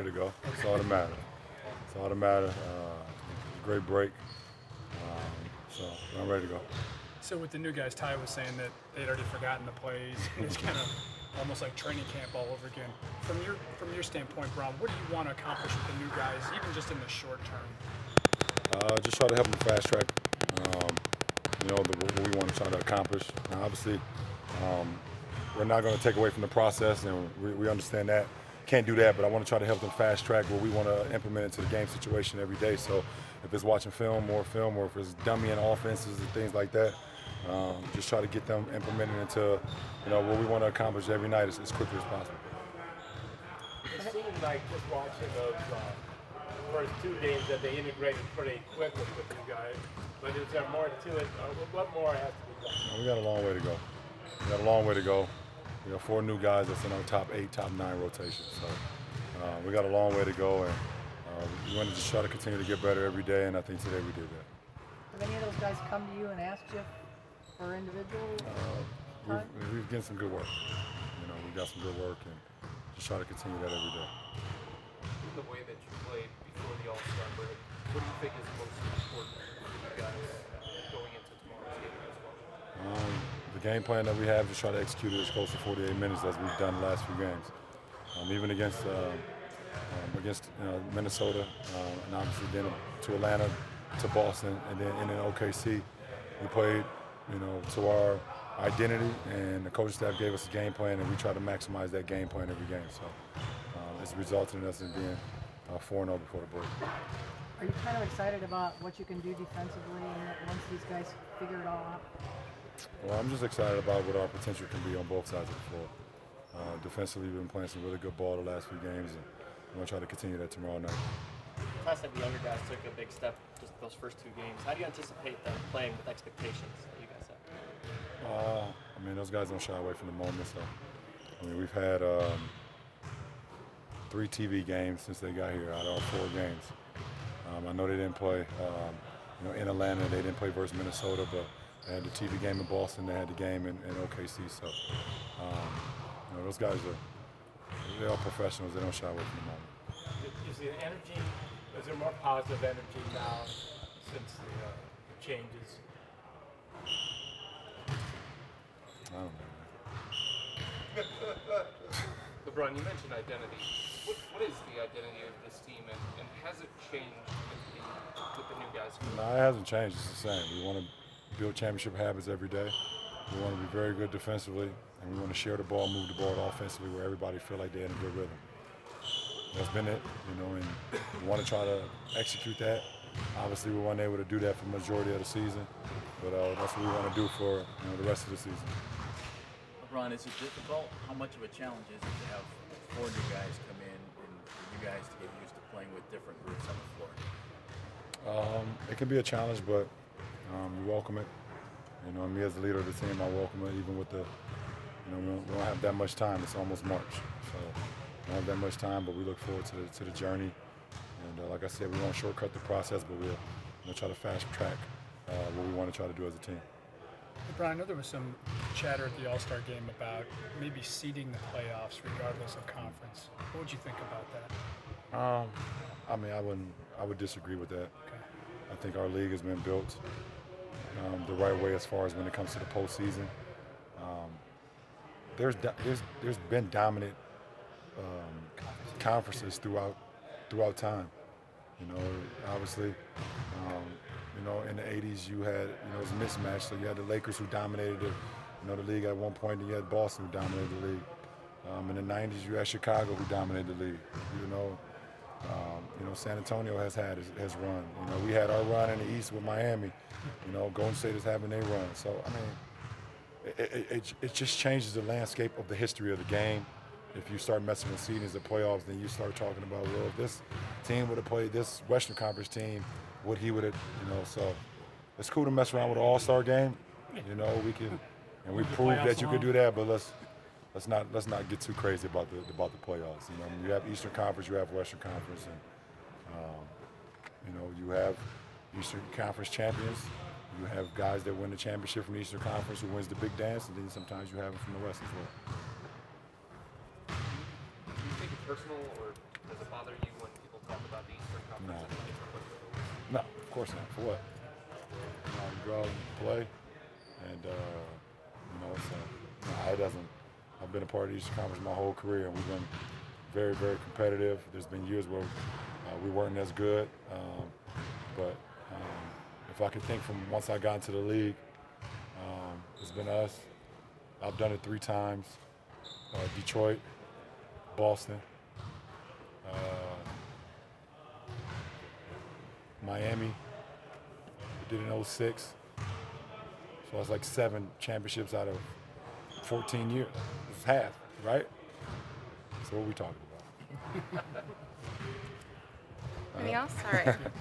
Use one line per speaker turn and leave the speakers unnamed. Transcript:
ready to go. That's all that matters. That's all that matters. Great break. So I'm ready to go.
So with the new guys, Ty was saying that they'd already forgotten the plays. It's kind of almost like training camp all over again. From your standpoint, Bron, what do you want to accomplish with the new guys, even just in the short term?
Just try to help them fast track. What we want to try to accomplish. Now, obviously, we're not going to take away from the process, and we understand that. Can't do that, but I want to try to help them fast track what we want to implement into the game situation every day. So if it's watching film, or if it's dummying offenses and things like that, just try to get them implemented into what we want to accomplish every night as quickly as possible.
It seemed like just watching those first two games that they integrated pretty quickly with you guys. But is there more to it? What more has to be done?
We got a long way to go. We got a long way to go. We got 4 new guys that's in our top 8, top 9 rotation. So we got a long way to go, and we want to just try to continue to get better every day, and I think today we did that.
Have any of those guys come to you and asked you for individual time?
We've getting some good work. We got some good work, and just try to continue that every day.
The way that you played before the All-Star break, what do you think is most important for you guys going into tomorrow's game as well?
The game plan that we have, just try to execute it as close to 48 minutes as we've done the last few games. Even against Minnesota, and obviously then to Atlanta, to Boston, and then in OKC, we played to our identity, and the coaching staff gave us a game plan, and we try to maximize that game plan every game. So it's resulted in us in being 4-0 before the break.
Are you kind of excited about what you can do defensively once these guys figure it all out?
Well, I'm just excited about what our potential can be on both sides of the floor. Defensively, we've been playing some really good ball the last few games, and we're going to try to continue that tomorrow night.
Last like the younger guys took a big step just those first 2 games. How do you anticipate them playing with expectations that you guys have?
Those guys don't shy away from the moment. So, we've had 3 TV games since they got here out of our 4 games. I know they didn't play, in Atlanta. They didn't play versus Minnesota, but they had the TV game in Boston. They had the game in OKC. So, those guys they're all professionals. They don't shy away from the moment.
Is the energy? Is there more positive energy now since the changes?
I don't know.
LeBron, you mentioned identity. What is the identity of this team, and has it changed with the new guys?
No, it hasn't changed. It's the same. We want to build championship habits every day. We want to be very good defensively, and we want to share the ball, move the ball offensively where everybody feel like they're in a good rhythm. That's been it, and we want to try to execute that. Obviously, we weren't able to do that for the majority of the season, but that's what we want to do for the rest of the season.
LeBron, is it difficult? How much of a challenge is it to have 4 new guys come in and for you guys to get used to playing with different groups on the floor?
It can be a challenge, but we welcome it. Me as the leader of the team, I welcome it, even with we don't have that much time. It's almost March, so we don't have that much time, but we look forward to the journey. And like I said, we won't shortcut the process, but we'll try to fast track what we want to try to do as a team.
Brian, I know there was some chatter at the All-Star game about maybe seeding the playoffs regardless of conference. What would you think about that?
I would disagree with that.
Okay.
I think our league has been built the right way as far as when it comes to the postseason. There's been dominant conferences throughout time. Obviously, in the 80s you had, it was a mismatch. So you had the Lakers who dominated the league at one point, and you had Boston who dominated the league. In the 90s you had Chicago who dominated the league. San Antonio has run. We had our run in the East with Miami. Golden State is having their run. So it just changes the landscape of the history of the game. If you start messing with seedings of playoffs, then you start talking about, well, if this team would have played this Western Conference team, what he would have, So it's cool to mess around with an All-Star game. We can, and we proved that you could do that. But let's not get too crazy about the playoffs. You have Eastern Conference, you have Western Conference, and you have Eastern Conference champions. You have guys that win the championship from the Eastern Conference who wins the big dance, and then sometimes you have them from the West as well.
Do you think it's personal, or Does it bother you when people talk about the Eastern Conference?
No.
and the different ways?
No, of course not. For what? You go out and play, and so it doesn't. I've been a part of the Eastern Conference my whole career, and we've been very, very competitive. There's been years where we weren't as good, but if I could think from once I got into the league, it's been us. I've done it 3 times: Detroit, Boston, Miami. We did in 06. So it's like 7 championships out of 14 years. It's half, right? So what are we talking about?
Anything else? All right.